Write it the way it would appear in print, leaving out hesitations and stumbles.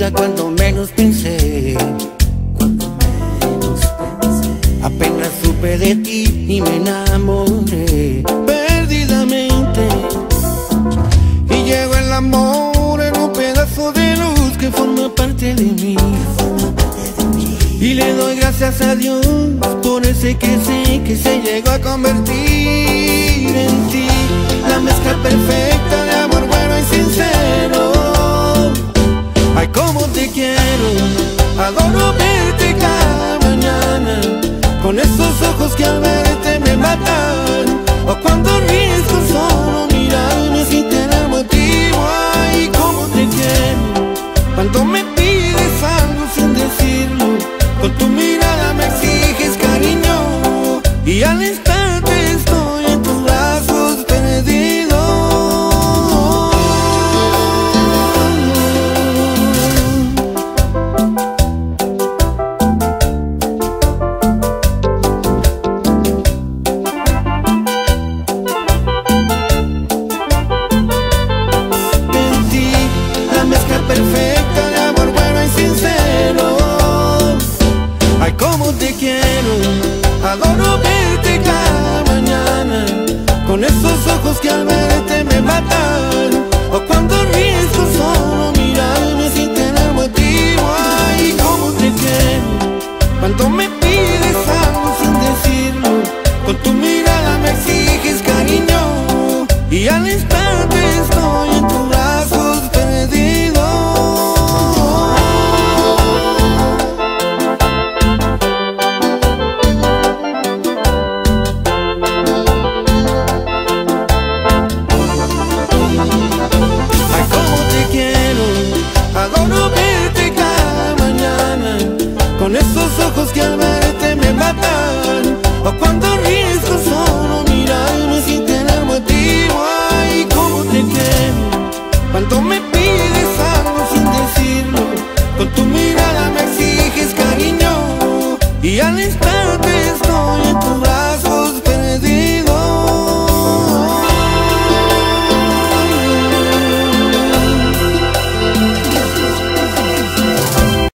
vida cuando menos pensé. Apenas supe de ti y me enamoré perdidamente. Y llegó el amor en un pedazo de luz que forma parte de mí. Y le doy gracias a Dios por ese que sé que se llegó a convertir en ti. La mezcla perfecta de amor bueno y sincero. Ay, cómo te quiero, adoro verte cada mañana, con esos ojos que al verte me matan, o cuando ríes con solo mirarme sin tener motivo. Ay, cómo te quiero, cuando me pides algo sin decirlo, con tu mirada me exiges cariño, y al instante estoy en tus brazos perdido. Perfecta de amor bueno y sincero. Ay, cómo te quiero, adoro verte cada mañana, con esos ojos que al verte me matan, o cuando ríes con solo mirarme sin tener motivo. Ay, cómo te quiero, cuando me pides algo sin decirlo, con tu mirada me exiges cariño, y al instante estoy en tus brazos perdido. Adoro verte cada mañana, con esos ojos que al verte me matan, o cuando ríes con solo mirarme sin tener motivo. Ay, cómo te quiero, cuando me pides algo sin decirlo, con tu mirada me exiges cariño, y al instante